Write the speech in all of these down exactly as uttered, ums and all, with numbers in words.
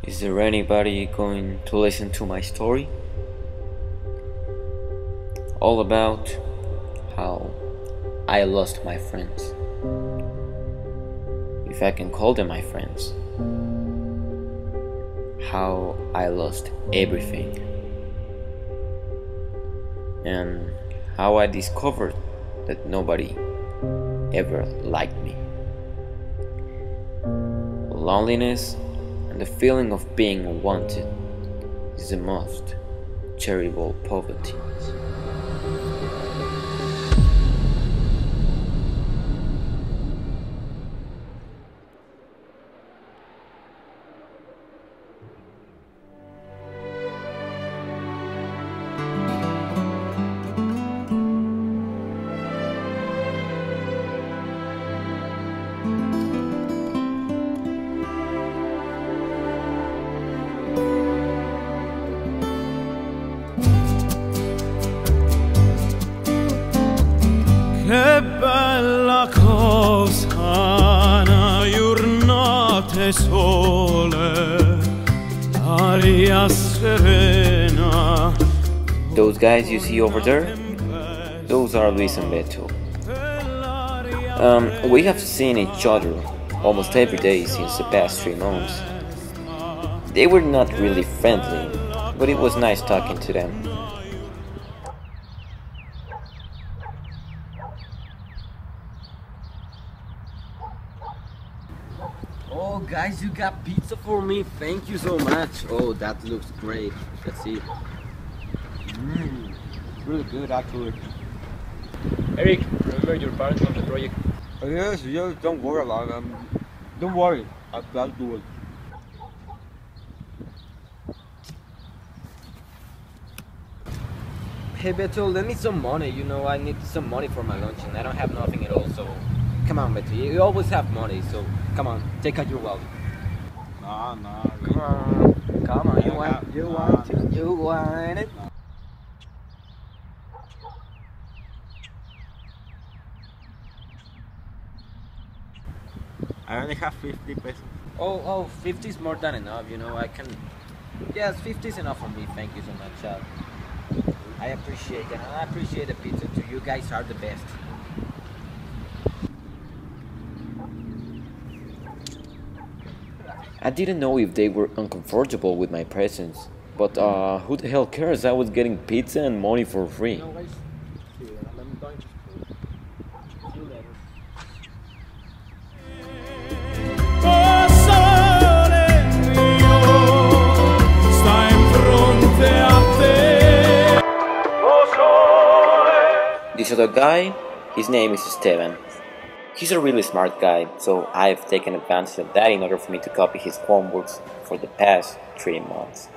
Is there anybody going to listen to my story? All about how I lost my friends. If I can call them my friends. How I lost everything. And how I discovered that nobody ever liked me. Loneliness and the feeling of being unwanted is the most terrible poverty. Che bella cosa una giornata sole, aria serena. Those guys you see over there, those are Luis and Beto. Um, we have seen each other almost every day since the past three months. They were not really friendly, but it was nice talking to them. Oh guys, you got pizza for me? Thank you so much. Oh, that looks great. Let's see. Mmm, really good actually. Eric, remember your parents on the project? Oh, yes, yes, don't worry about them. Don't worry, I'll, I'll do it. Hey Beto, lend me some money. You know, I need some money for my lunch and I don't have nothing at all, so come on Beto, you always have money, so come on, take out your wallet. Nah, nah. Come on, come on, you I want, have- you nah, want, nah. it, you want it. I only have fifty pesos. Oh, oh, fifty is more than enough, you know, I can... Yes, fifty is enough for me, thank you so much. Uh, I appreciate it, and I appreciate the pizza too, you guys are the best. I didn't know if they were uncomfortable with my presence, but uh, who the hell cares? I was getting pizza and money for free. This other guy, his name is Esteban. He's a really smart guy, so I've taken advantage of that in order for me to copy his homeworks for the past three months.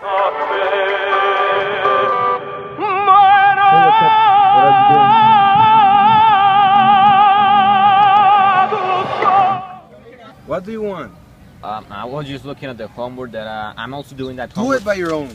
What do you want? Um, I was just looking at the homework that uh, I'm also doing that Do homework. it by your own.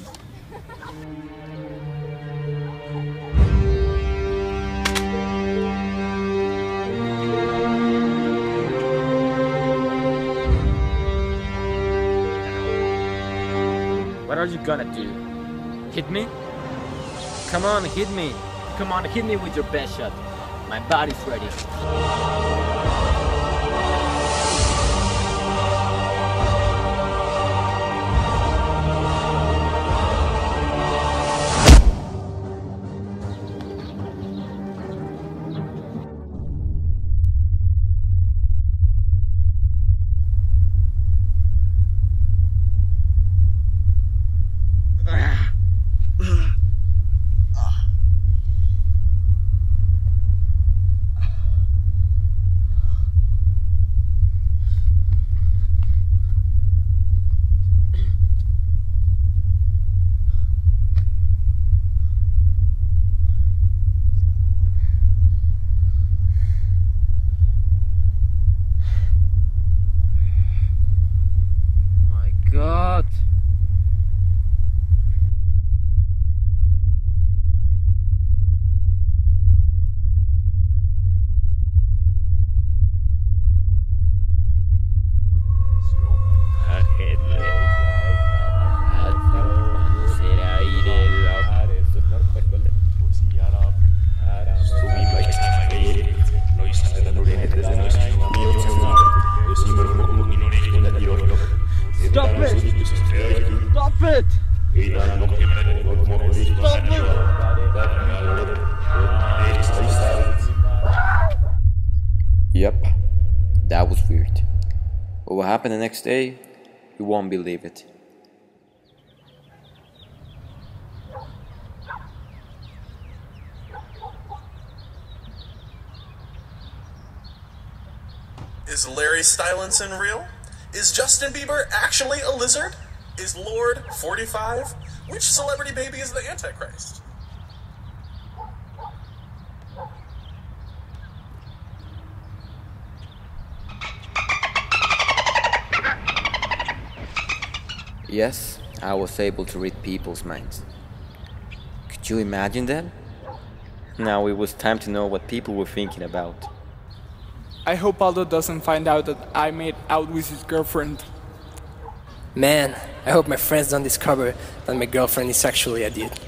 What are you gonna do? Hit me? Come on, hit me. Come on, hit me with your best shot. My body's ready. God. Ahead, That was weird. But what happened the next day, you won't believe it. Is Larry Stylinson real? Is Justin Bieber actually a lizard? Is Lord forty-five? Which celebrity baby is the Antichrist? Yes, I was able to read people's minds. Could you imagine that? Now it was time to know what people were thinking about. I hope Aldo doesn't find out that I made out with his girlfriend. Man, I hope my friends don't discover that my girlfriend is actually a dude.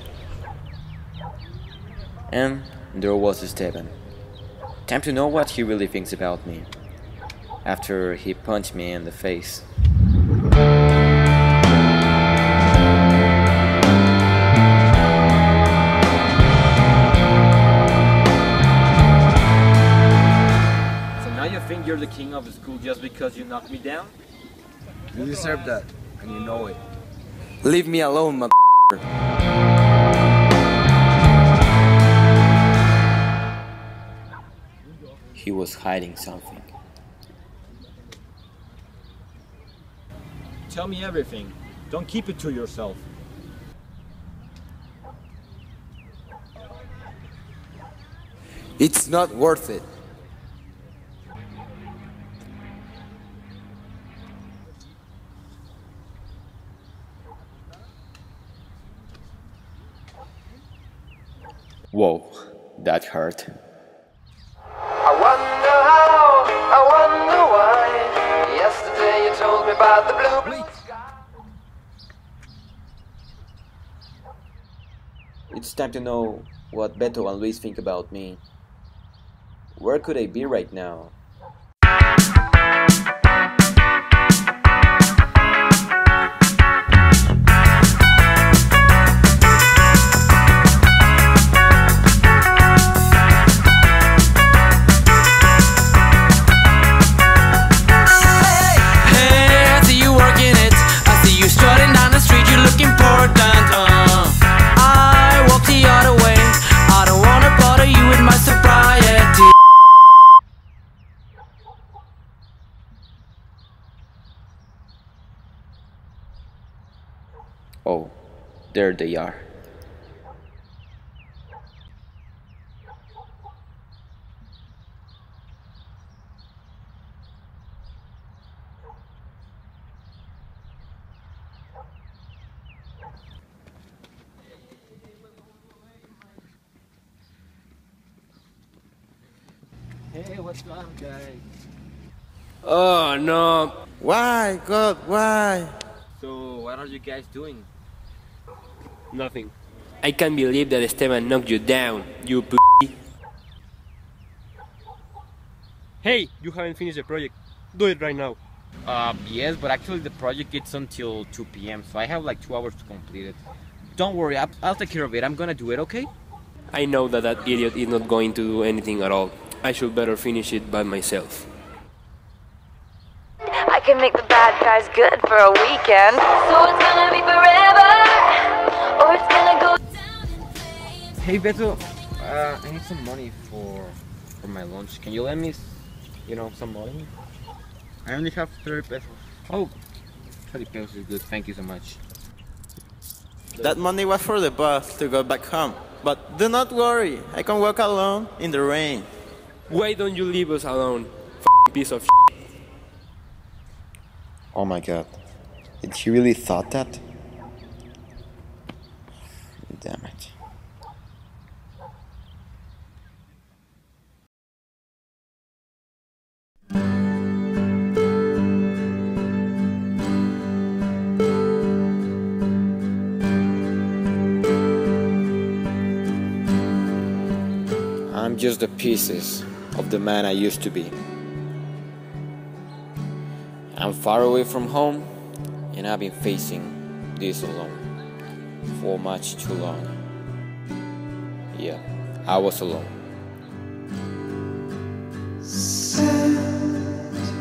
And there was Esteban. Time to know what he really thinks about me. After he punched me in the face. You think you're the king of the school just because you knocked me down? You deserve that, and you know it. Leave me alone, mother. He was hiding something. Tell me everything. Don't keep it to yourself. It's not worth it. Whoa, that hurt. I wonder how, I wonder why. Yesterday you told me about the blue, blue sky. It's time to know what Beto and Luis think about me. Where could I be right now? Oh, there they are. Hey, what's going on, guys? Oh no. Why, God, why? So, what are you guys doing? Nothing. I can't believe that Esteban knocked you down, you p***. Hey, you haven't finished the project. Do it right now. Uh, yes, but actually the project gets until two p m so I have like two hours to complete it. Don't worry, I'll, I'll take care of it. I'm gonna do it, okay? I know that that idiot is not going to do anything at all. I should better finish it by myself. I can make the bad guys good for a weekend. So it's gonna be forever, or it's gonna go down in flames. Hey, Beto, uh, I need some money for for my lunch. Can you lend me, you know, some money? I only have thirty pesos. Oh, thirty pesos is good. Thank you so much. That money was for the bus to go back home. But do not worry, I can walk alone in the rain. Why don't you leave us alone, f***ing piece of shit? Oh my god. Did he really thought that? Damn it. I'm just the pieces of the man I used to be. I'm far away from home, and I've been facing this alone for much too long. Yeah, I was alone. Send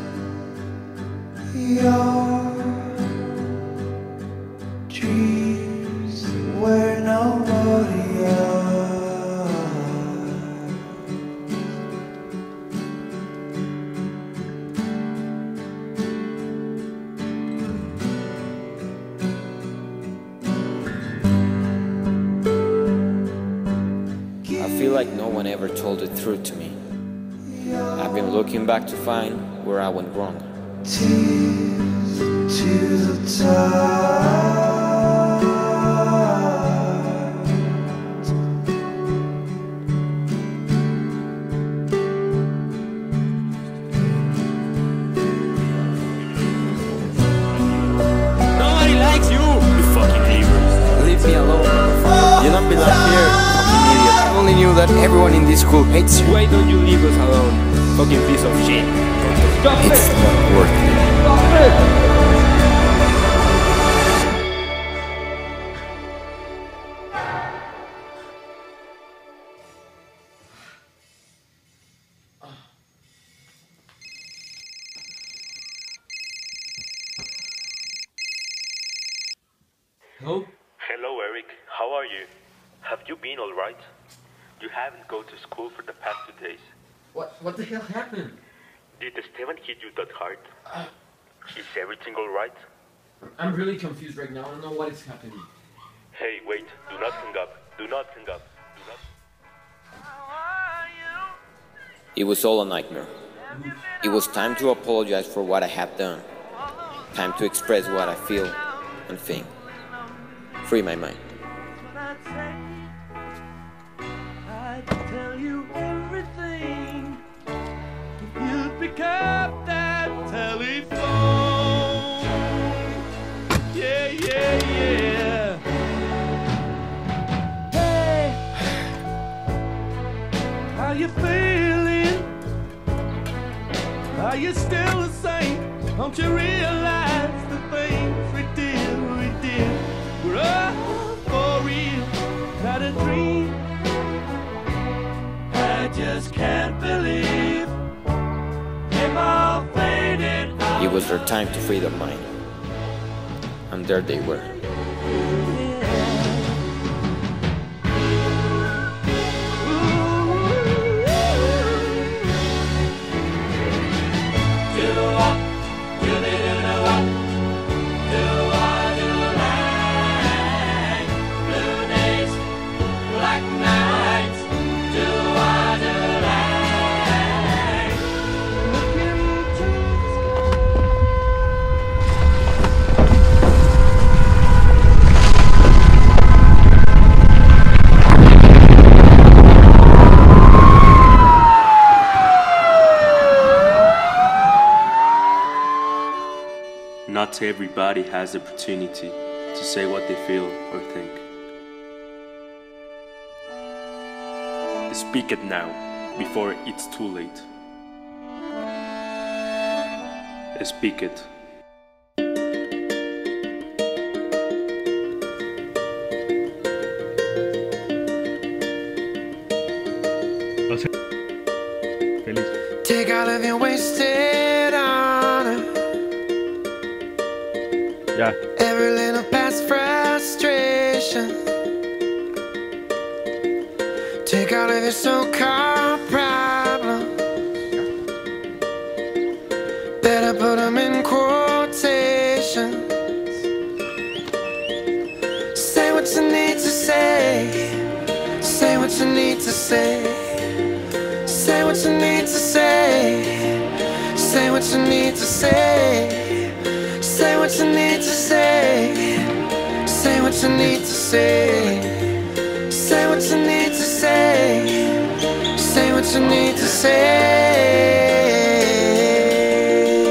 one ever told the truth to me. I've been looking back to find where I went wrong. Tears to the top. Nobody likes you, you fucking neighbors. Leave me alone. You don't belong here, fucking idiot. I only knew that everyone in this school hates you. Why don't you leave us alone? Fucking piece of shit. Stop It's it! not worth it. Stop it! Hello? Hello, Eric. How are you? Have you been all right? You haven't go to school for the past two days. What, what the hell happened? Did Esteban hit you that hard? Uh, Is everything all right? I'm really confused right now. I don't know what is happening. Hey, wait. Do not hang up. Do not hang up. Do not... It was all a nightmare. It was time to apologize for what I had done. Time to express what I feel and think. Free my mind. I'd tell you everything if you'd pick up that telephone. Yeah, yeah, yeah. Hey, how you feeling? Are you still the same? Don't you realize the things we did, we did were all for real, not a dream? I just can't believe they've all faded out. It was their time to free their mind. And there they were. Not everybody has the opportunity to say what they feel or think. Speak it now, before it's too late. Speak it. Take all of your wasted honor. Yeah. Every little past frustration. Take all of your so-called problems. Better put them in quotations. Say what you need to say. Say what you need to say. Say what you need to say. Say what you need to say. Say what you need to say. Say what you need to say. Say what you need to say. Say what you need to say.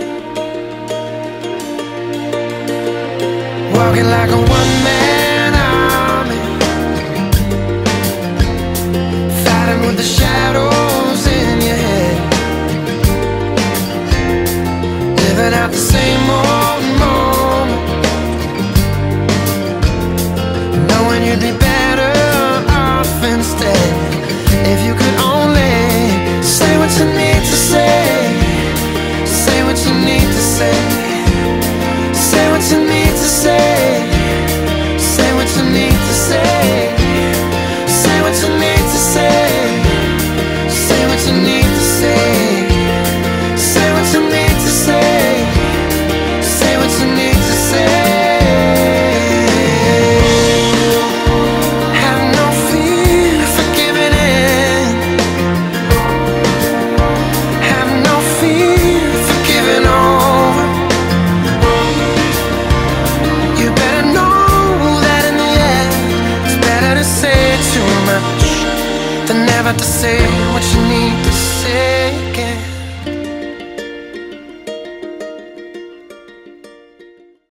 Walking like a one-man army, fighting with the shadows in your head, living out the same old moment, knowing you'd be better off instead if you could only say what you need to say. Say what you need to say.